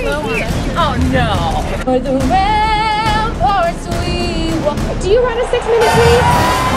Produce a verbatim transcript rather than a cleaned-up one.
Oh no. For the ramparts we walk. Do you run a six minute race?